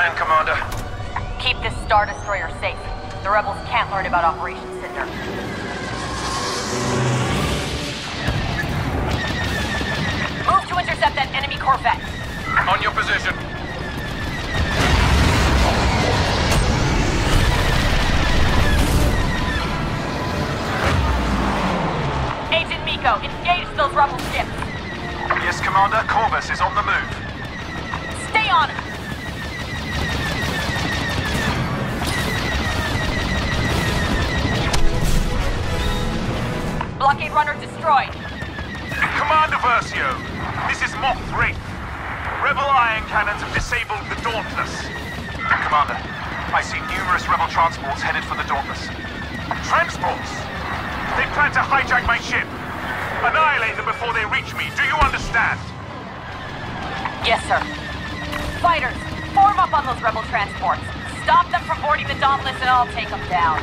plan, Commander? Keep this Star Destroyer safe. The rebels can't learn about Operation Cinder. Move to intercept that enemy Corvette. On your position. Agent Miko, engage those rebel ships. Yes, Commander. Corvus is on the move. Stay on him. Blockade runner destroyed. Commander Versio, this is Moth Wraith. Rebel iron cannons have disabled the Dauntless. Commander, I see numerous rebel transports headed for the Dauntless. Transports? They plan to hijack my ship. Annihilate them before they reach me. Do you understand? Yes, sir. Fighters, form up on those rebel transports. Stop them from boarding the Dauntless and I'll take them down.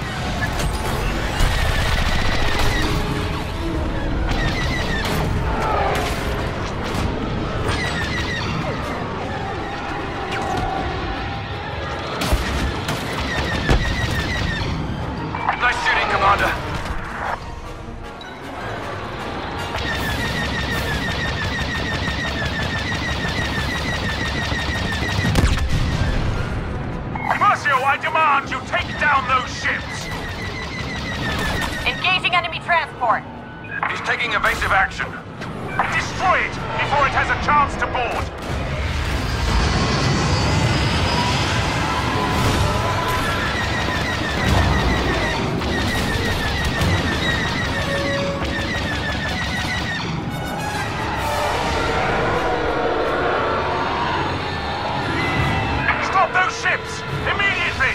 Nice shooting, Commander. Versio, I demand you take down those ships! Engaging enemy transport. He's taking evasive action. Destroy it before it has a chance to board! Stop those ships! Immediately!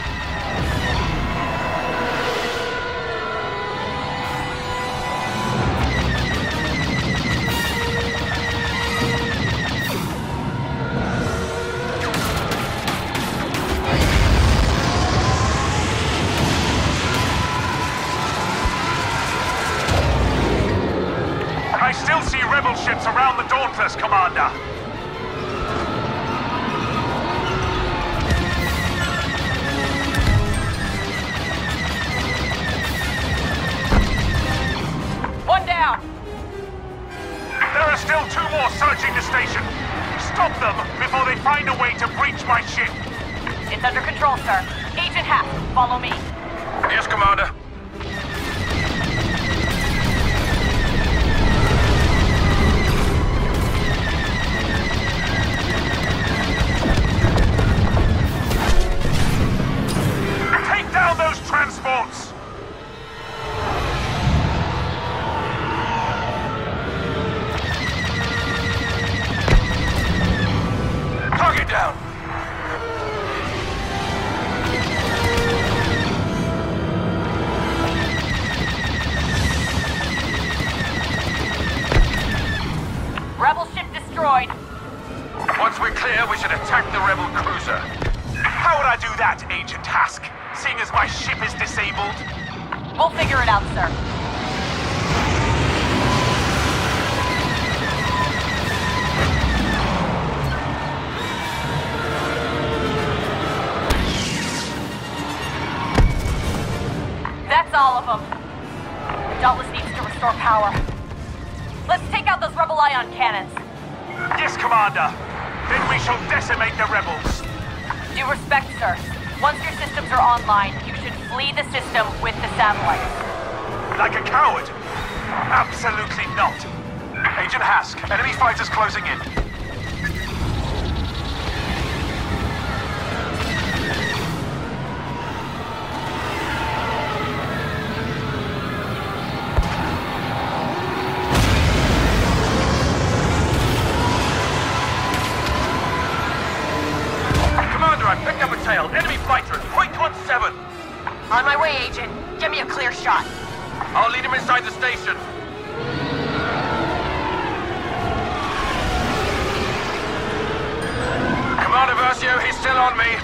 I still see rebel ships around the Dauntless, Commander. One down. There are still two more searching the station. Stop them before they find a way to breach my ship. It's under control, sir. Agent Hack, follow me. Yes, Commander. Take down those transports! Target down! Rebel ship destroyed. Once we're clear, we should attack the rebel cruiser. How would I do that, Agent Hask? Seeing as my ship is disabled? We'll figure it out, sir. That's all of them. The Dauntless needs to restore power. Let's take out those rebel ion cannons. Yes, Commander. Then we shall decimate the rebels. Due respect, sir. Once your systems are online, you should flee the system with the satellites. Like a coward? Absolutely not. Agent Hask, enemy fighters closing in. Commander, I picked up a tail. Enemy fighter at .17. On my way, Agent. Give me a clear shot. I'll lead him inside the station. Commander Versio, he's still on me.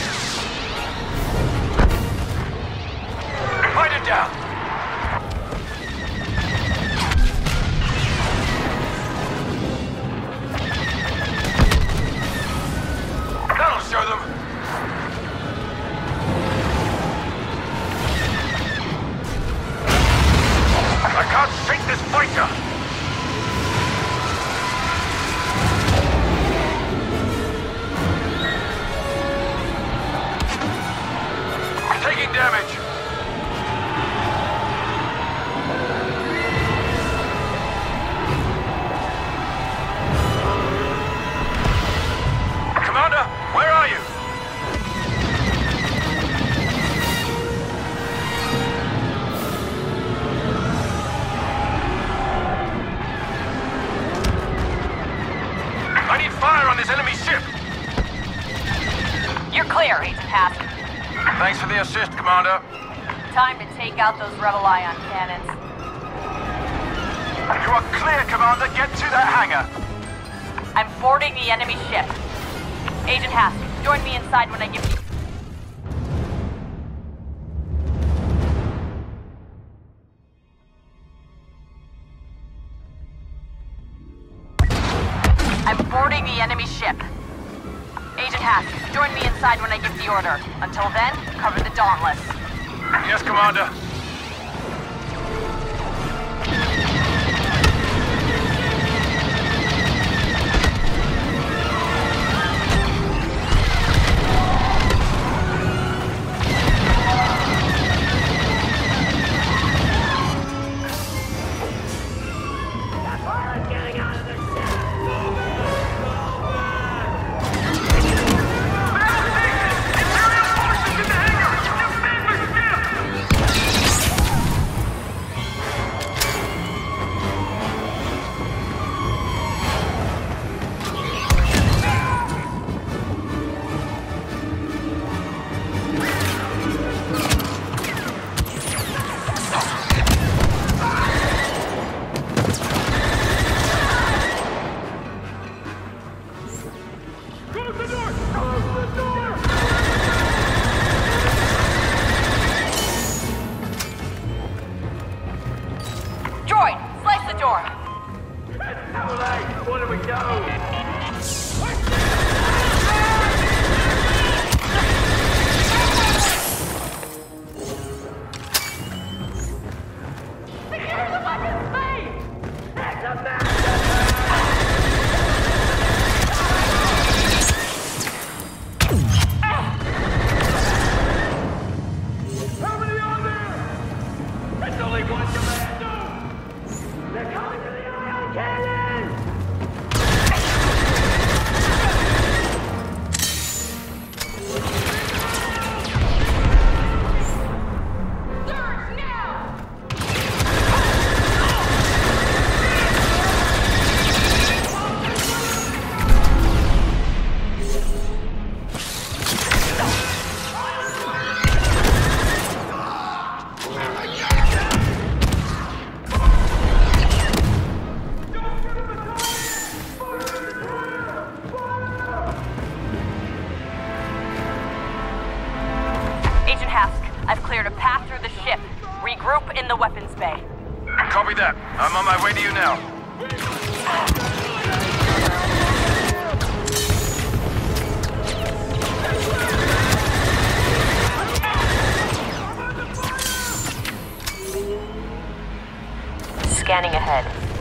Fight it down. damage. Commander, where are you? I need fire on this enemy ship. You're clear, Agent Hask. Thanks for the assist, Commander. Time to take out those Rebel ion cannons. You are clear, Commander. Get to that hangar. I'm boarding the enemy ship. Agent Hask, join me inside when I give you... I'm boarding the enemy ship. Agent Hask, join me inside when I give the order. Until then, cover the Dauntless. Yes, Commander. Droid, slice the door. Where do we go? How many are there? There's only one commando! They're coming to the ion cannon! Surge now! Agent Hask, I've cleared a path through the ship. Regroup in the weapons bay. Copy that. I'm on my way to you now. Scanning ahead.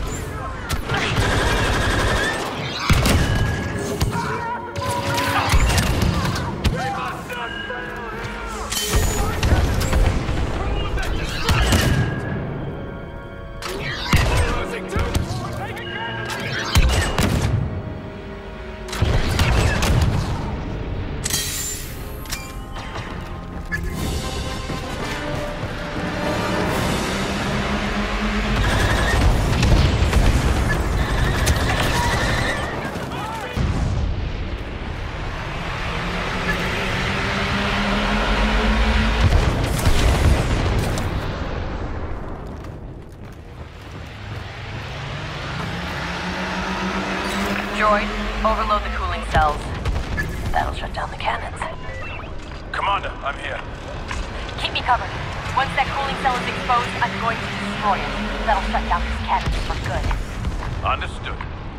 Droid, overload the cooling cells. That'll shut down the cannons. Commander, I'm here. Keep me covered. Once that cooling cell is exposed, I'm going to destroy it. That'll shut down these cannons for good. Understood.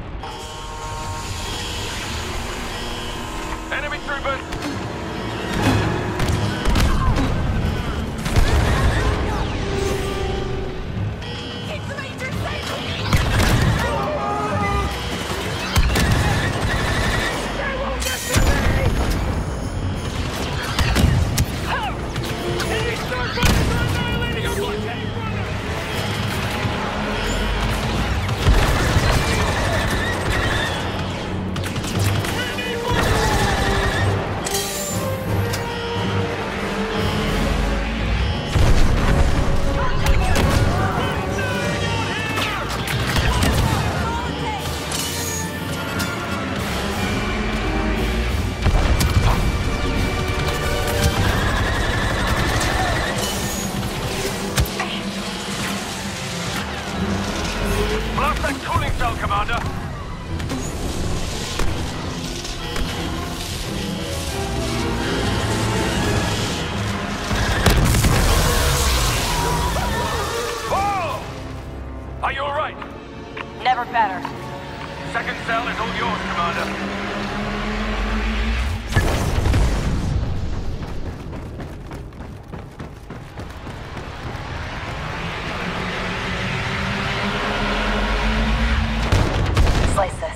Enemy troopers! They won't get to me! Blast that cooling cell, Commander! Oh! Are you alright? Never better. Second cell is all yours, Commander. Slice this.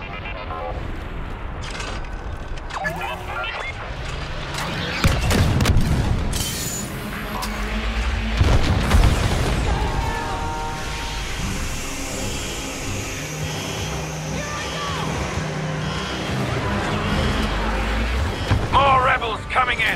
More rebels coming in!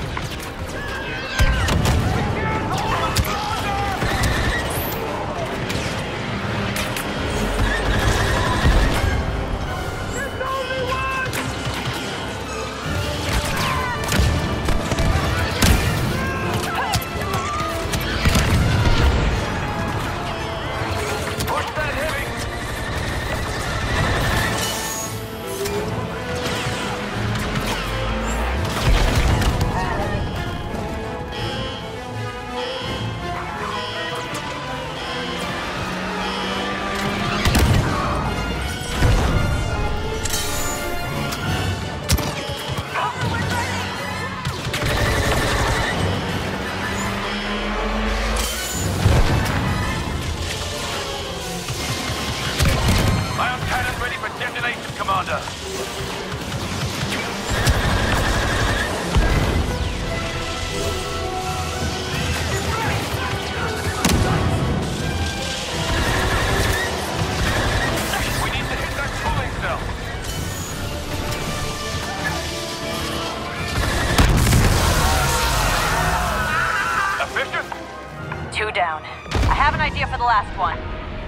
Commander. We need to hit that cooling cell. Efficient? 2 down. I have an idea for the last one.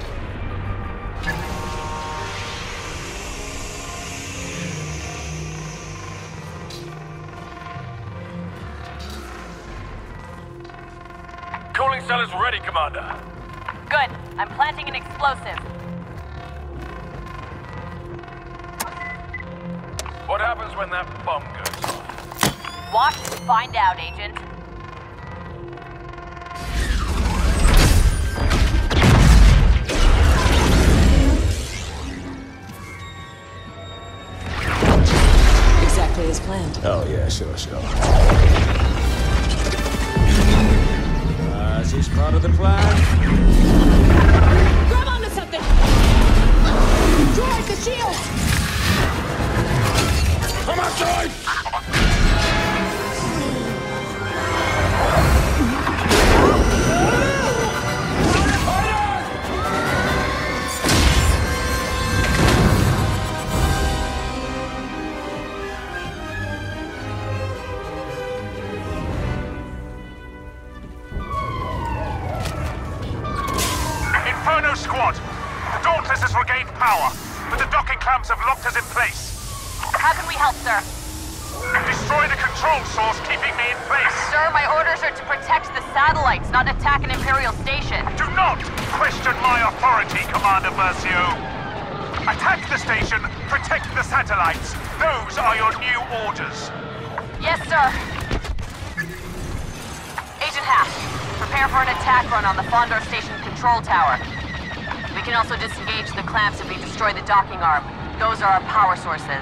Cooling cell is ready, Commander. Good. I'm planting an explosive. What happens when that bomb goes off? Watch and find out, Agent. Exactly as planned. Oh, yeah, sure. Is this part of the plan? Grab onto something! George, the shield! Come outside! Inferno Squad! The Dauntless has regained power, but the docking clamps have locked us in place. How can we help, sir? Destroy the control source keeping me in place. Sir, my orders are to protect the satellites, not attack an Imperial station. Do not question my authority, Commander Versio. Attack the station, protect the satellites. Those are your new orders. Yes, sir. Agent Hask, prepare for an attack run on the Fondor Station control tower. We can also disengage the clamps if we destroy the docking arm. Those are our power sources.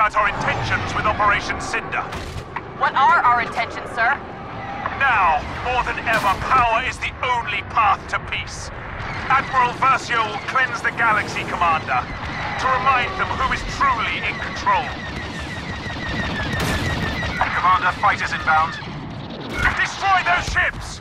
about our intentions with Operation Cinder. What are our intentions, sir? Now, more than ever, power is the only path to peace. Admiral Versio will cleanse the galaxy, Commander, to remind them who is truly in control. Commander, fighters inbound. Destroy those ships!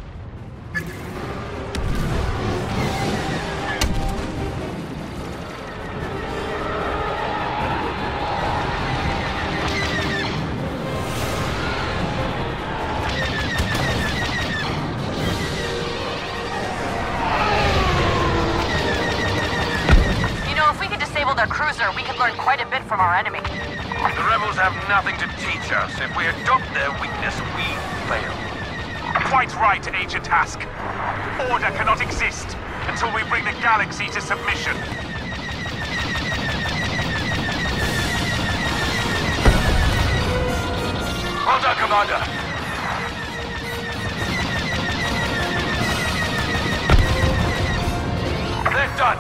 Their cruiser, we could learn quite a bit from our enemy. The rebels have nothing to teach us. If we adopt their weakness, we fail. Quite right, Agent Task. Order cannot exist until we bring the galaxy to submission. Well done, Commander. They're done.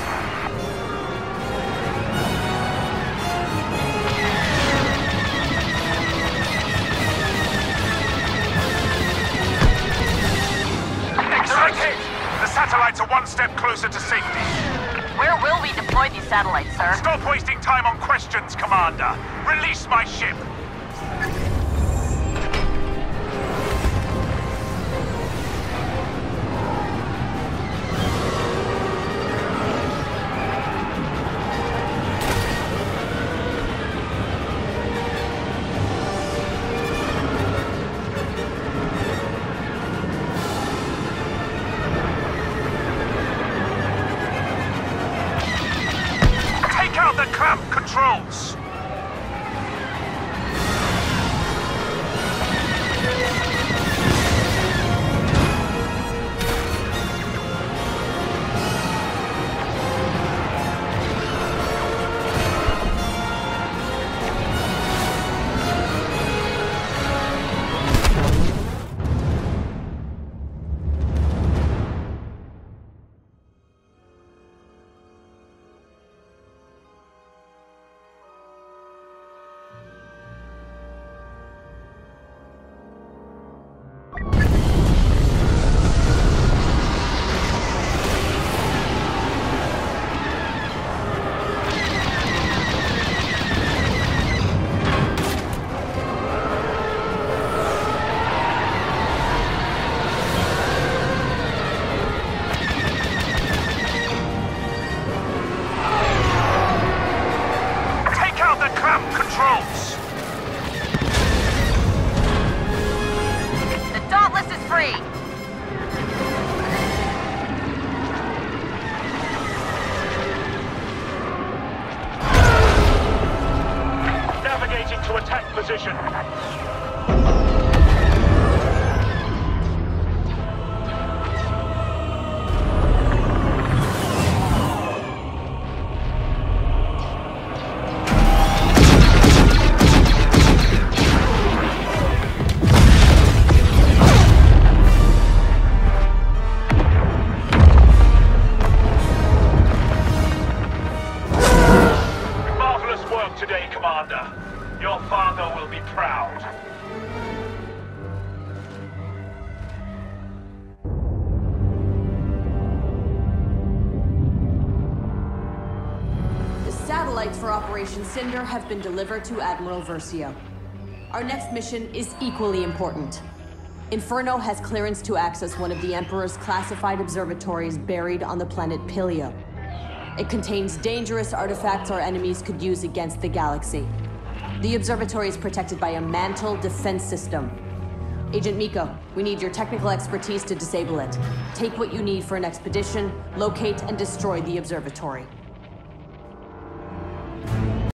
The satellites are one step closer to safety. Where will we deploy these satellites, sir? Stop wasting time on questions, Commander. Release my ship. The clamp controls. To attack position. Marvelous work today, Commander. Your father will be proud. The satellites for Operation Cinder have been delivered to Admiral Versio. Our next mission is equally important. Inferno has clearance to access one of the Emperor's classified observatories buried on the planet Pilio. It contains dangerous artifacts our enemies could use against the galaxy. The observatory is protected by a mantle defense system. Agent Miko, we need your technical expertise to disable it. Take what you need for an expedition, locate and destroy the observatory.